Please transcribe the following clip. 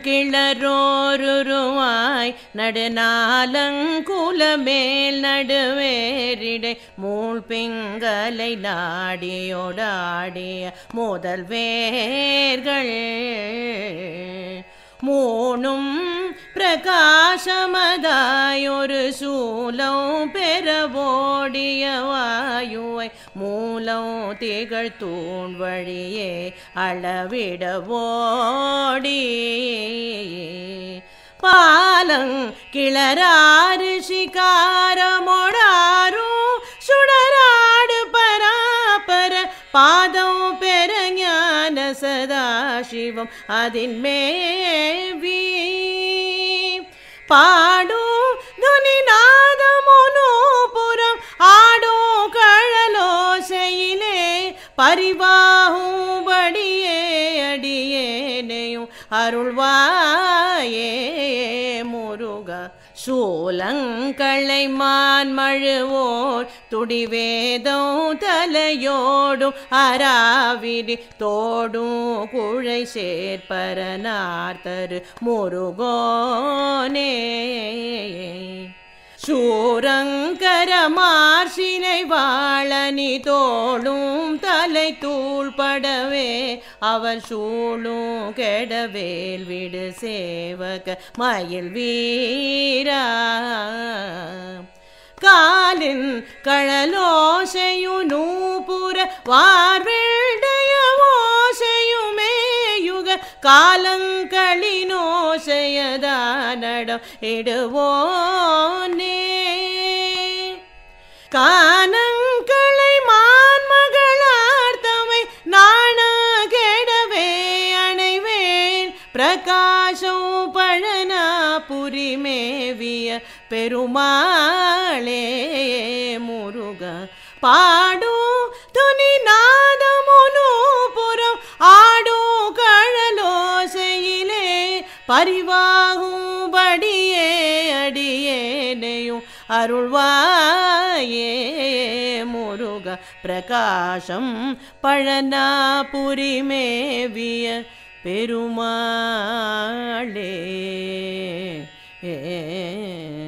கிளரோருருவாய் நடுநாலங்குலமேல் நடுவேரிடை மூள் பிங்கலை நாடியோடாடிய முதல் வேர்கள் மூணும் பிரகாசமதாயொரு சூலம் பெறவோடிய வாயுவை மூலம் திகழ் தூண் வழியே அளவிடவோடி பாலங் கிளராறு சிகாரமொடாரும் சுடராடு பராபர பாதம் பெற ஞான சதாசிவம் அதின் மேவி பாடும் துனிநாதமுனூபுரம் ஆடும் கழலோசையிலே பரிவாகும்படியே அடியேனையும் அருள்வாயே முருகா சூலங்களை மான்மழுவோர் துடிவேதம் தலையோடும் அராவிரி தோடும் குழை சேர்ப்பரனார்த்தரு முருகோனே சூரங்கர மார்சினை வாழனி தோளும் தலை தூள்படவே அவர் சூளும் கெடவேல் விடு சேவக மயில் வீரா காலின் கழலோசையும் நூபுர வார்வெள்டைய ஓசையுமேயுக காலங்களினோசையதானடம் இடுவோனே கானங்களை மான்மகளார்த்தமை நாண கெடவே அணைவேன் பிரகாசம் பழனாபுரி மேவிய பெருமாளே முருகா பாடும் துனி நாதமுனூபுரம் ஆடும் கழலோசையிலே பரிவாகும்படியே அடியேனையும் அருள்வாயே முருகா பிரகாசம் பழனாபுரி மேவிய பெருமாளே